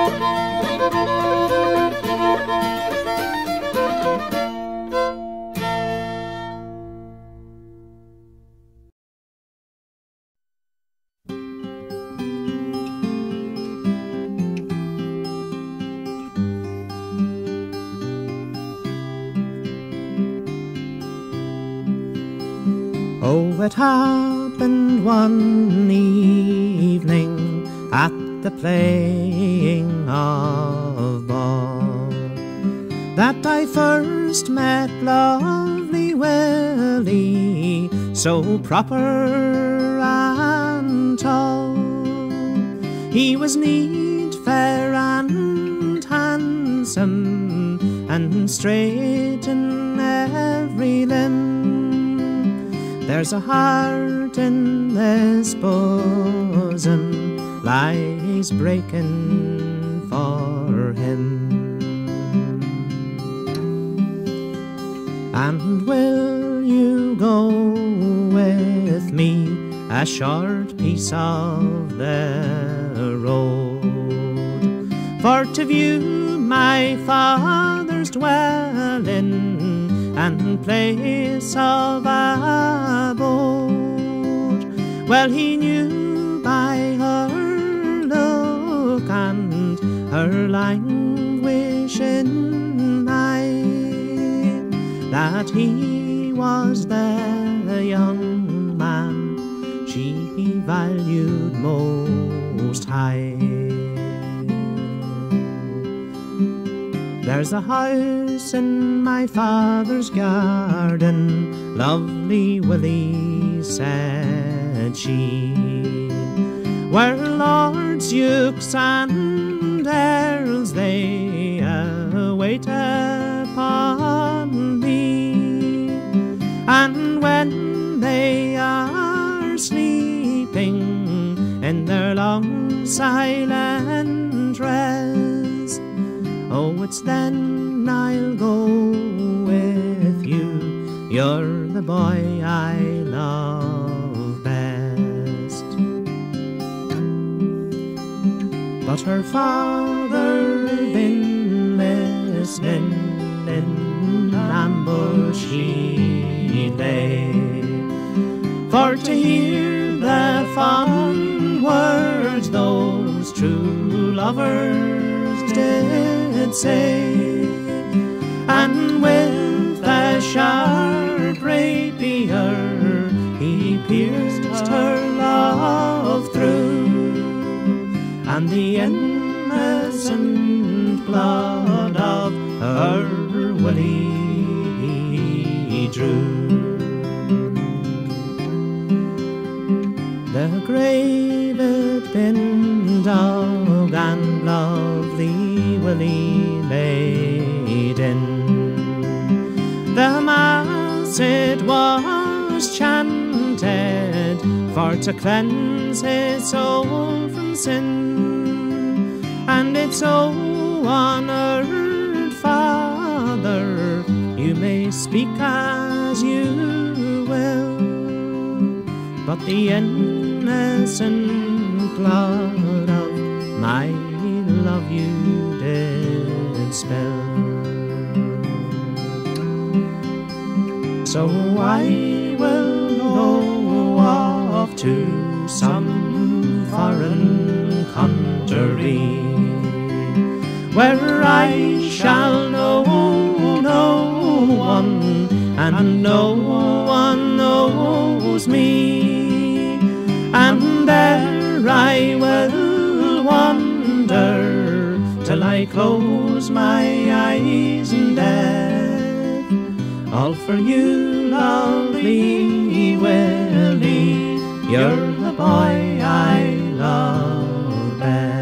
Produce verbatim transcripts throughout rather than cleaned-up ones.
Oh, it happened one evening at the playing of ball that I first met lovely Willie, so proper and tall. He was neat, fair and handsome, and straight in every limb. There's a heart in this bosom lies breaking for him. And will you go with me a short piece of the road, for to view my father's dwelling and place of abode? Well, he knew by her look and her languishing eye that he was the young man she valued most high. There's a house in my father's garden, lovely Willie, said she, where lords, dukes and earls they await upon thee, and when they are sleeping in their long silent rest, oh, it's then I'll go with you. You're the boy I love best. But her father been listening, in ambush he lay, for to hear the fond words those true lovers did say, and with a sharp rapier he pierced her love through, and the innocent blood of her Willie drew. The grave it been dug and lovely Willie laid in. The mass it was chanted for to cleanse his soul from sin, and it's so honoured, Father, you may speak as you will, but the innocent blood of my love you did spill. So I will go off to some foreign country, where I shall know no one, and no one knows me, and there I will wander till I close my eyes in death, all for you, lovely Willie, you're the boy I love best.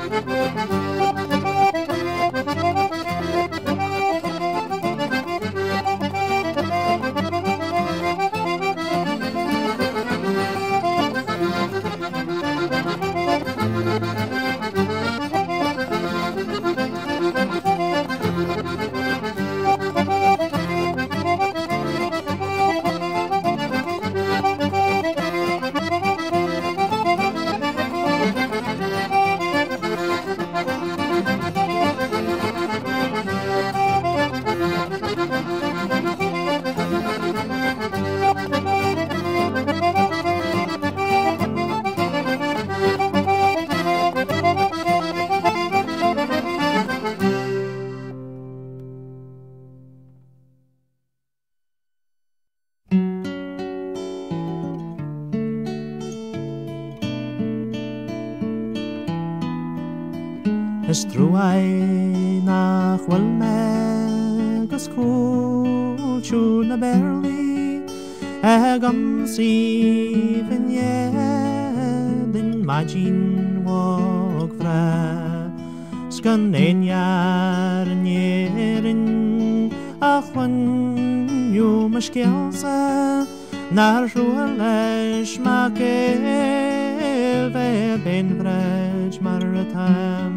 Is trúai nach bhfuil me go scúiltiú na Berlí ag an síomhaine den maidin mhóg bhre sgan éonhear an éireann a chuinniú me scialsa nar rua leis mac éil bheith ben bhreid mar a tam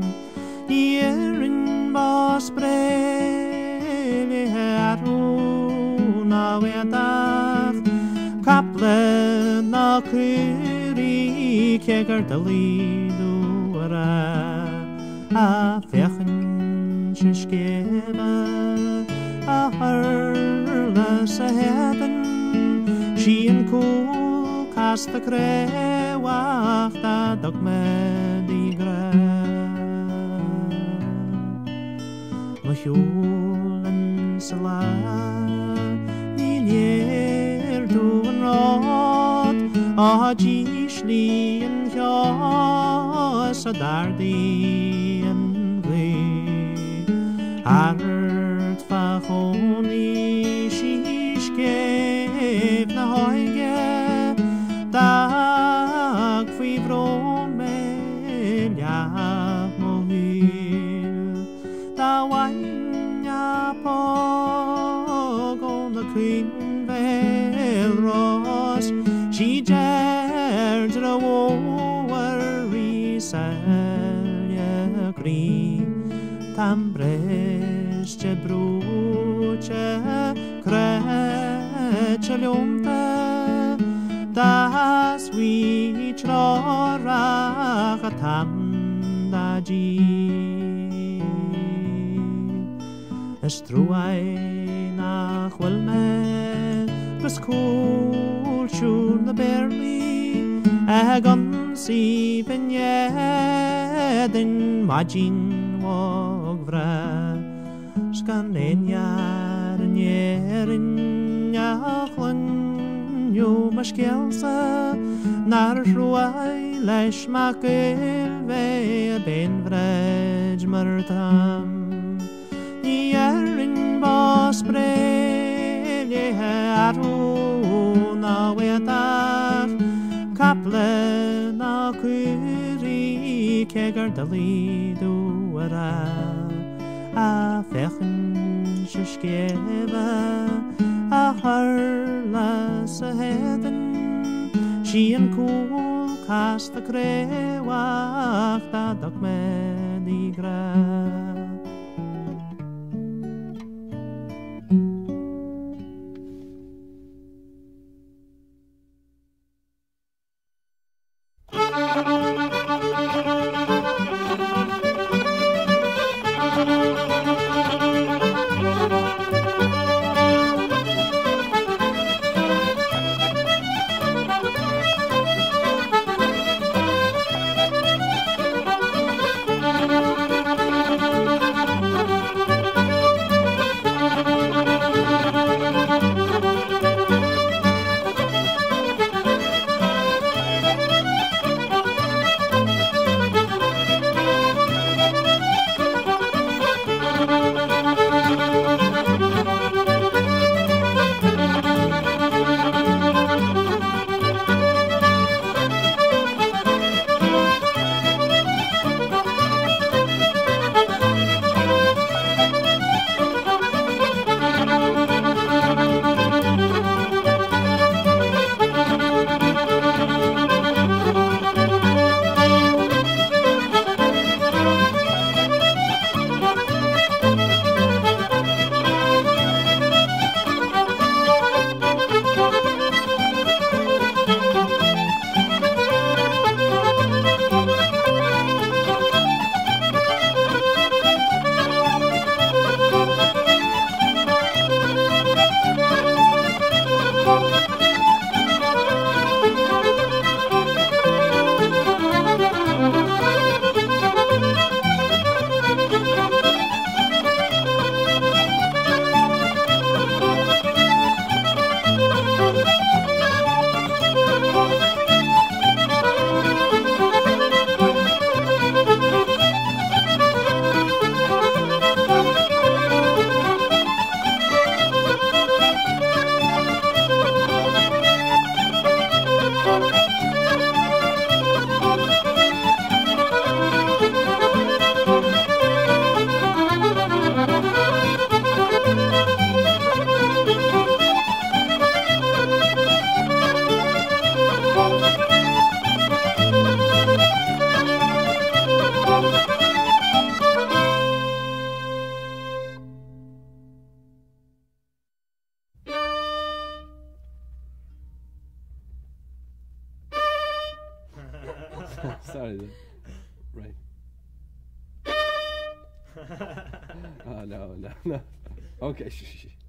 Irin bos brele arú na weadach Kaple na cúri cegar da lídú ara A fechan se scéba a hurla sa heaven Si an cúl cast a crewach da dog med I gra Hjulen sala Ni léir dú an rád A díslí an hjás a dardaí an glé Art fa chóní sí scéb na haige Dag fwy brón me leach mo hwyl Da wain Pog on the Queen Vale Ross She dared the worry Salya Green Tambreste bruce Creche lumpe Das we trorach a tam da gi Is trúai nach bhfuil me go scúiltiú na Berlí ag an síomhaine den maidin mhóg bhre sgan éonhear an éireann a chuinniú me scialsa nar rúai leis mac éil bheith ben bhreid mar tam Irin bos brele arú na weadach Kaple na cúri cegar da lídú ara A fechan se scéba a hurla sa heaven Si an cúl cast a crewach da dog med I gra right, right. Oh no, no, no. Okay, shh, shh, shh.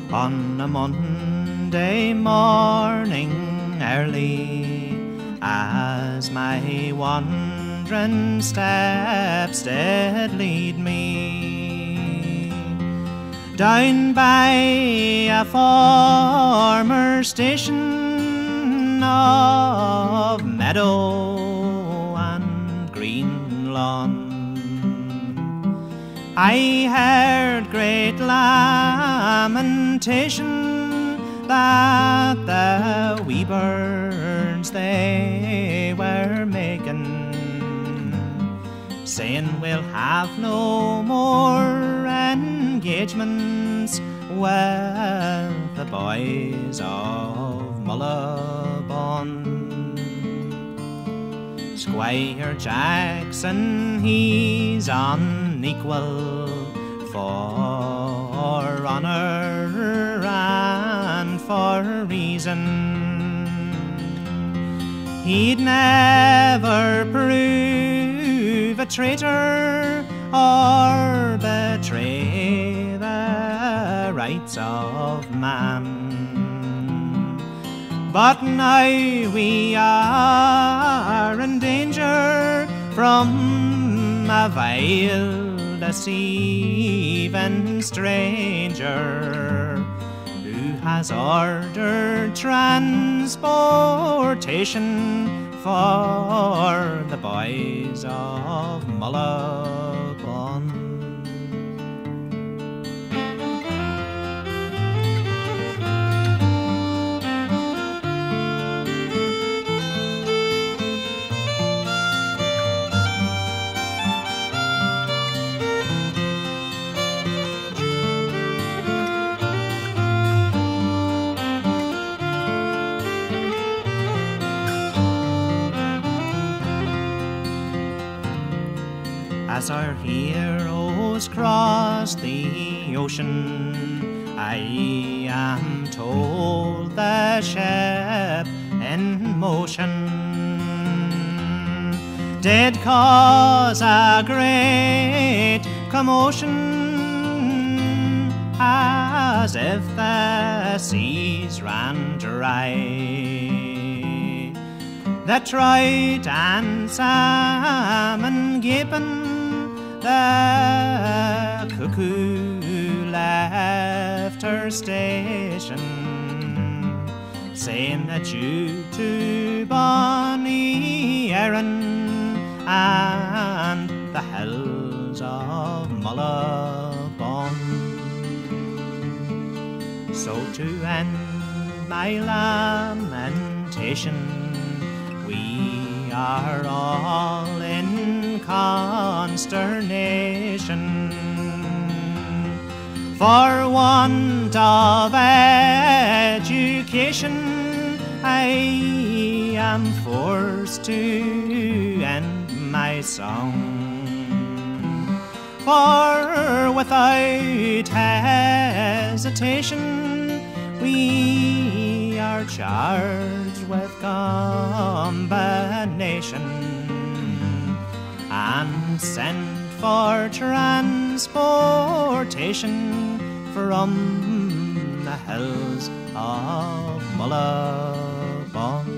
On a Monday morning early, as my wandering steps did lead me down by a former station of meadow and green lawn, I heard great lamentation that the wee birds they were making, saying we'll have no more engagements with the boys of Mullabon. Squire Jackson, he's unequal for honour and for reason. He'd never prove a traitor or betray the rights of man. But now we are in danger from a vile, deceiving stranger who has ordered transportation for the boys of Mullabon. As our heroes cross the ocean, I am told the ship in motion did cause a great commotion, as if the seas ran dry. The trout and salmon gaping, the cuckoo left her station, saying adieu to bonny Erin and the hills of Mullabon. So to end my lamentation, we are all in consternation for want of education. I am forced to end my song, for without hesitation we are charged with combination and sent for transportation from the hills of Mullabon.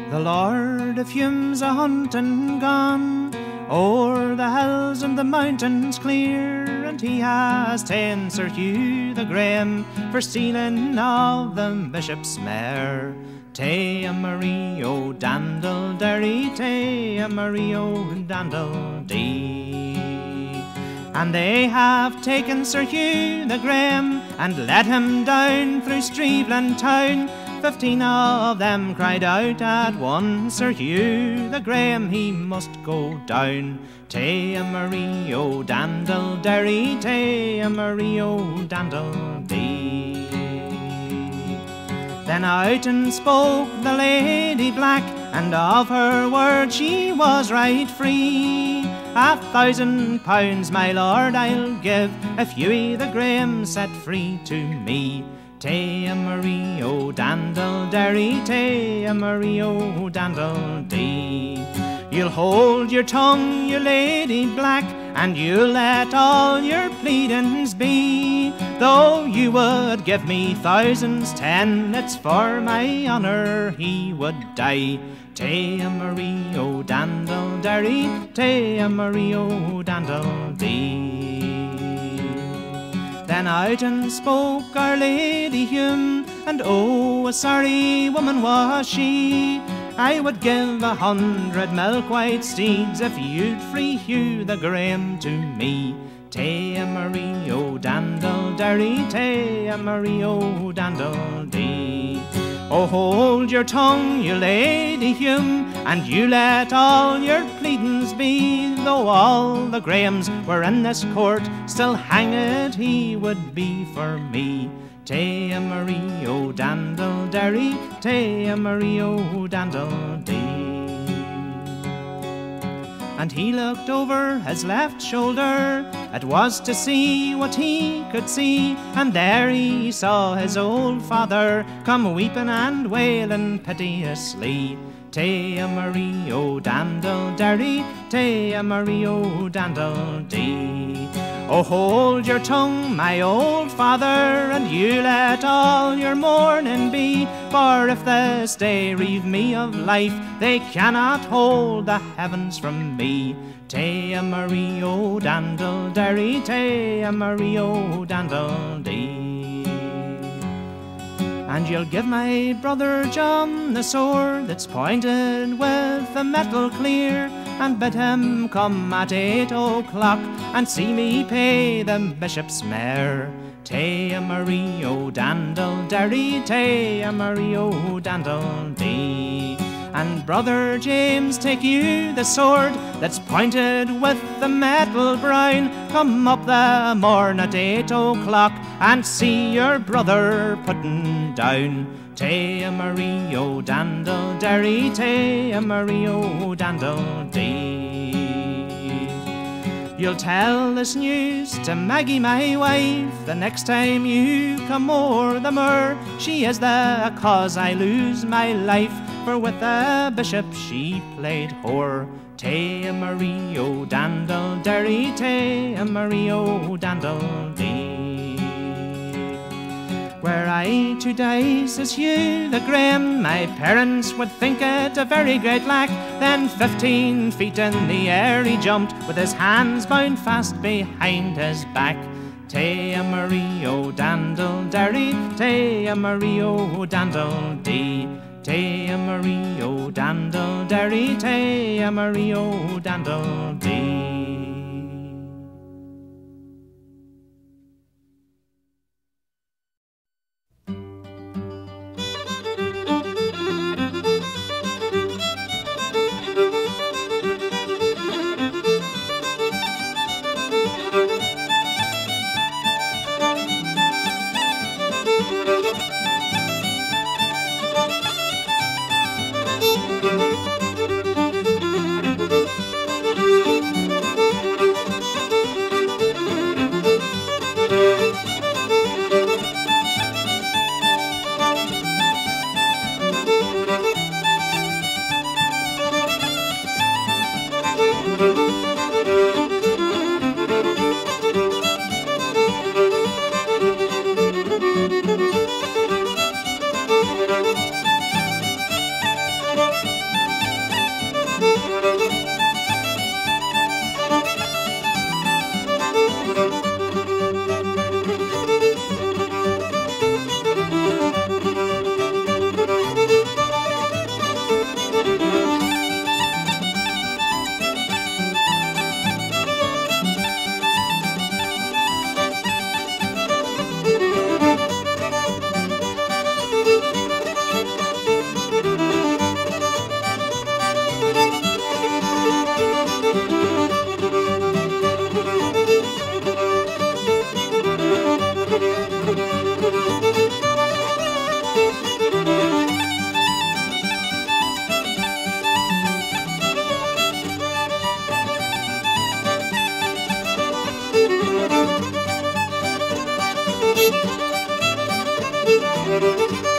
The Lord of Hume's a hunting gone o'er the hills and the mountains clear, and he has ta'en Sir Hugh the Graham for stealing of the bishop's mare. Te Marie o dandle derry, te Marie o dandle dee. And they have taken Sir Hugh the Graham and let him down through Streveland town. Fifteen of them cried out at once, Sir Hugh the Graham, he must go down. Te Marie o dandle derry, te Marie o dandle dee. Then out and spoke the Lady Black, and of her word she was right free. A thousand pounds, my lord, I'll give if Hughie the Graham set free to me. Te Marie o dandle derry, te Marie o dandle dee. You'll hold your tongue, you Lady Black, and you'll let all your pleadings be. Though you would give me thousands ten, it's for my honour he would die. Te Marie o dandle derry, te Marie o dandle dee. Then out and spoke Our Lady Hume, and oh, a sorry woman was she. I would give a hundred milk-white steeds if you'd free Hugh the Graham to me. Te Marie o dandle derry, te Marie o dandle dee. Oh, hold your tongue, you Lady Hume, and you let all your pleadings be. Though all the Grahams were in this court, still hanged he would be for me. Te Marie o dandle derry, te Marie o dandle dee. And he looked over his left shoulder, it was to see what he could see, and there he saw his old father come weeping and wailing piteously. Te Marie o dandle derry, te Marie o dandle dee. Oh, hold your tongue, my old father, and you let all your mourning be. For if this day reave me of life, they cannot hold the heavens from me. Te Marie o dandle derry, te Marie o dandle dee. And you'll give my brother John the sword that's pointed with the metal clear, and bid him come at eight o'clock and see me pay the bishop's mare. Te Marie o dandle derry, te Marie o dandle dee. And brother James, take you the sword that's pointed with the metal brown. Come up the morn at eight o'clock and see your brother putting down. Te Marie o dandle derry, te Marie o dandle dee. You'll tell this news to Maggie, my wife, the next time you come o'er the moor. She is the cause I lose my life, for with the bishop she played whore. Te Marie o dandle derry, te Marie o dandle dee. Were I to die, says Hugh the Graham, my parents would think it a very great lack. Then fifteen feet in the air he jumped, with his hands bound fast behind his back. Te Marie o dandle derry, te Marie o dandle dee. Te Marie o dandle derry, te Marie o dandle dee. Thank you.